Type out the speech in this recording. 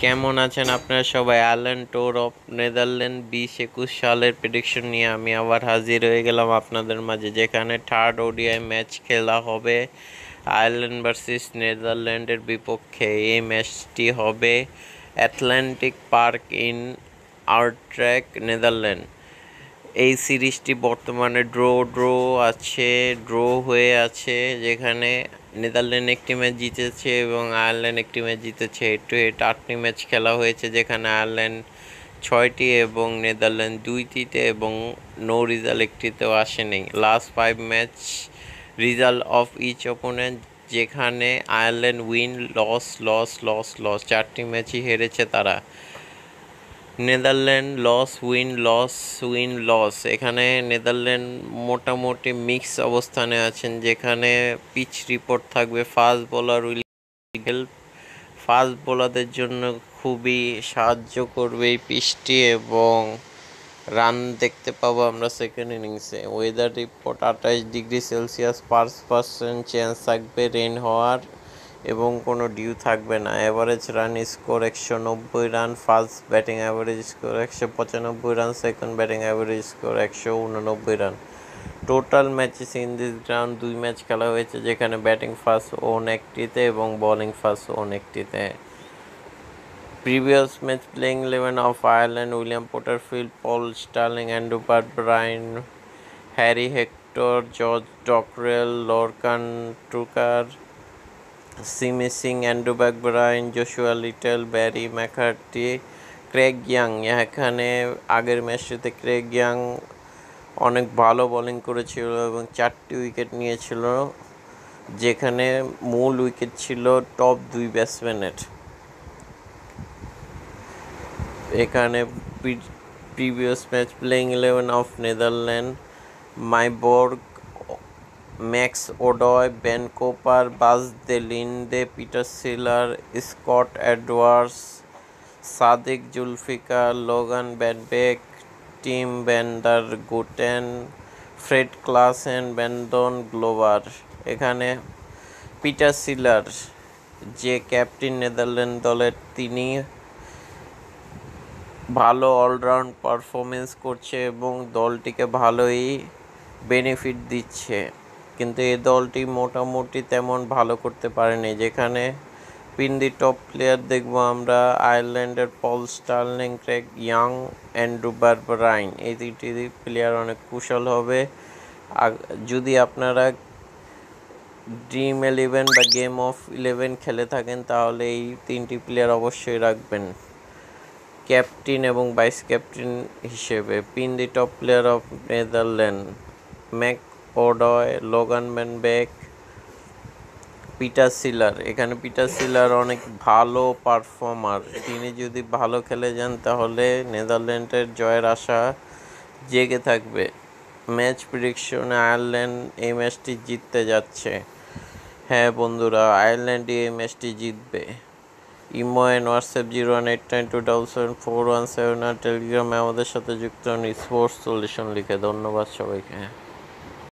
কেমন আছেন আপনারা সবাই? আয়ারল্যান্ড ট্যুর অফ নেদারল্যান্ড 20-21 সালের প্রেডিকশন নিয়ে আমি আবার হাজির হয়ে গেলাম আপনাদের মাঝে, যেখানে থার্ড ওডিআই ম্যাচ খেলা হবে আয়ারল্যান্ড ভার্সেস নেদারল্যান্ডের বিপক্ষে। এই ম্যাচটি হবে Atlantic Park in Utrecht, Netherland. এই সিরিজটি বর্তমানে ড্র হয়ে আছে, যেখানে নেদারল্যান্ড একটি ম্যাচ জিতেছে এবং আয়ারল্যান্ড একটি ম্যাচ জিতেছে। হেড টু হেড 8টি ম্যাচ খেলা হয়েছে, যেখানে আয়ারল্যান্ড 6টি এবং নেদারল্যান্ড 2টিতে এবং নো রেজাল্ট একটিতেও আসেনি। Last 5 match result of each opponent, যেখানে Ireland win loss loss loss loss 4টি ম্যাচই হেরেছে তারা। Netherland loss win loss win loss. এখানে নেদারল্যান্ড মোটামুটি মিক্স অবস্থানে আছেন, যেখানে পিচ রিপোর্ট থাকবে ফাস্ট বোলার উইল ফাস্ট বোলারদের জন্য খুবই সাহায্য করবে এই পিচটি, এবং রান দেখতে পাবো আমরা সেকেন্ড ইনিংসে। ওয়েদার রিপোর্ট 28°C +% চান্স থাকবে রেন হওয়ার, এবং কোনো ডিউ থাকবে না। Average run score 190 run, first batting average score 195 run, second batting average score 189 run. Total matches in this ground 2 match খেলা হয়েছে, যেখানে ব্যাটিং ফার্স্ট ওন একটিতে এবং বোলিং ফার্স্ট ওন একটিতে। Previous match playing 11 of Ireland: William Porterfield, Paul Stirling, Andrew Bryan, Harry Hector, George Dockrell, Lorcan Tucker, Simi Singh, Andrew Bryan, Joshua Little, Barry McCarthy, Craig Young. এখানে আগের ম্যাচটিতে Craig young অনেক ভালো bowling করেছিল এবং 4টি wicket নিয়েছিল, যেখানে মূল উইকেট ছিল টপ 2 ব্যাটসম্যানের। এখানে previous match playing 11 of Netherland: Myburgh, Max O'Dowd, Ben Cooper, Bas de Leede, Pieter Seelaar, Scott Edwards, Sadiq Zulfiqar, Logan van Beek, Tim van der Gugten, Fred Klaassen, Brandon Glover. এখানে পিটার সিলার, যে captain Netherland দলের, তিনি ভালো all-round performance করছে এবং দলটিকে ভালোই benefit দিচ্ছে, কিন্তু এই দলটি মোটামুটি তেমন ভালো করতে পারেনি। যেখানে দি টপ প্লেয়ার দেখবো আমরা আয়ারল্যান্ডের Paul Stirling, Craig Young, Andrew Bryan. এই 3টি প্লেয়ার অনেক কুশল হবে। যদি আপনারা ড্রিম 11 বা গেম অফ 11 খেলে থাকেন, তাহলে এই 3টি প্লেয়ার অবশ্যই রাখবেন ক্যাপ্টেন এবং ভাইস ক্যাপ্টেন হিসেবে। The top player of Netherland: Mac O'Dowd, Logan van Beek, Pieter Seelaar. এখানে পিটার সিলার অনেক ভালো পারফর্মার, তিনি যদি ভালো খেলে যান তাহলে নেদারল্যান্ডের জয়ের আশা জেগে থাকবে। ম্যাচ প্রেডিকশনে আয়ারল্যান্ড এই ম্যাচটি জিততে যাচ্ছে। হ্যাঁ বন্ধুরা, আয়ারল্যান্ডই এই ম্যাচটি জিতবে। ইমো অ্যান্ড হোয়াটসঅ্যাপ 01892774179, টেলিগ্রামে আমাদের সাথে যুক্ত হন স্পোর্টস সলিউশন লিখে। ধন্যবাদ সবাইকে।